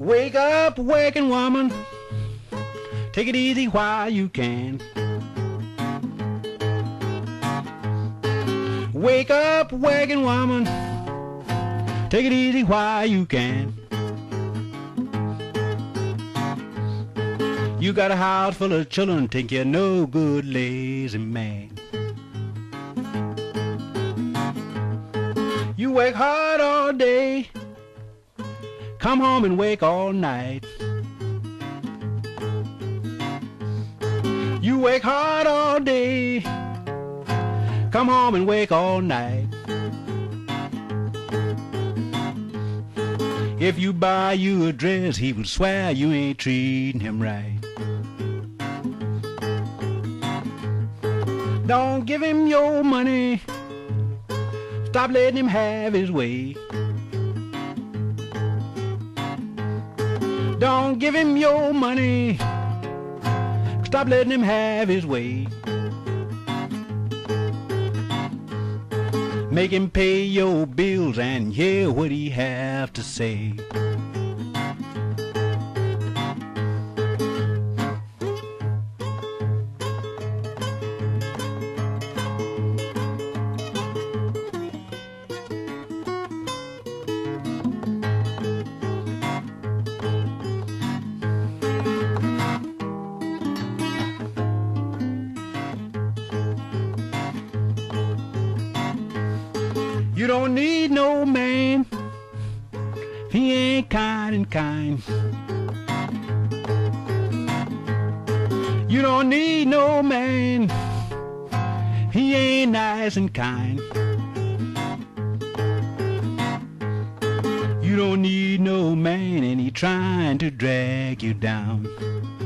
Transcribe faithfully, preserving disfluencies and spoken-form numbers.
Wake up, working woman, take it easy while you can. Wake up, working woman, take it easy while you can. You got a house full of children, think you're no good lazy man. You work hard all day, come home and work all night. You work hard all day, come home and work all night. If you buy you a dress, he will swear you ain't treating him right. Don't give him your money, stop letting him have his way. Don't give him your money, stop letting him have his way. Make him pay your bills and hear what he have to say. You don't need no man, he ain't kind and kind. You don't need no man, he ain't nice and kind. You don't need no man and he trying to drag you down.